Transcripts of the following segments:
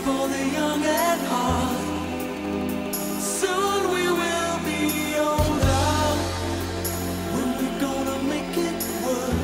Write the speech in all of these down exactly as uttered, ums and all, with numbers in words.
for the young at heart. Soon we will be older. When we're gonna make it work.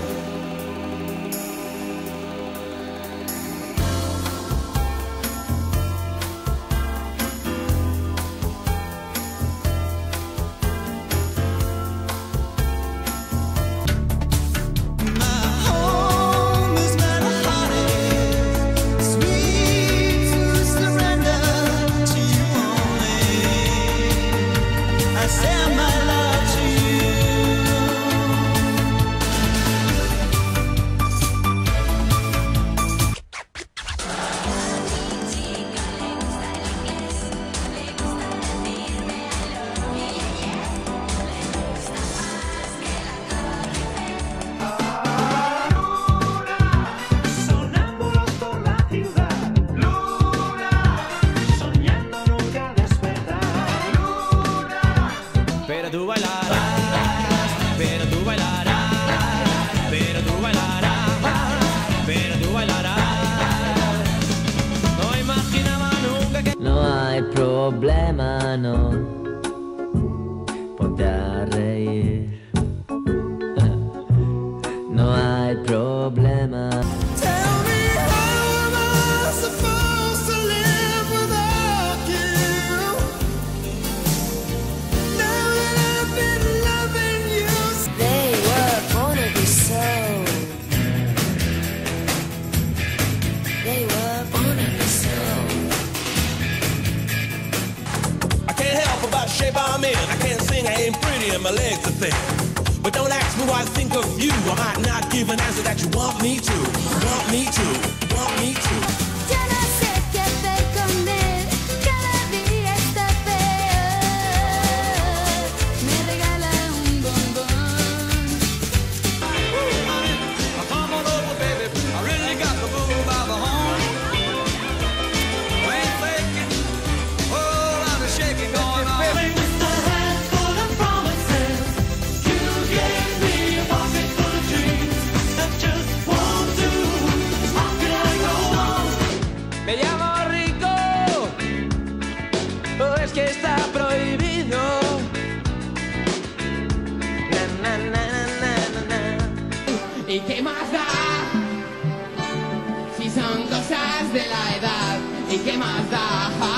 Pero tú bailarás, pero tú bailarás, pero tú bailarás, pero tú bailarás. No imaginaba nunca que... No hay problema, no. Ponte a reír. No hay problema. Tell me how am I supposed to live without you? Now that I've been loving you. They were born to be so. They were born to be so. I can't help about the shape I'm in. I can't sing, I ain't pretty, and my legs are thin. But don't ask me what I think of you. I might not give an answer that you want me to. Want me to, want me to. Yo no sé qué hacer con él. Cada día está peor. Me regala un bombón. Come on over, baby, I really got the bull by the horn. Ain't faking, whole lot of shaking going on. With a handful of promises, you gave me a pocket full of dreams that just won't do. How can I go on? Me llamo Rico, o es que está prohibido. Na, na, na, na, na, na. ¿Y qué más da? Si son cosas de la edad, ¿y qué más da?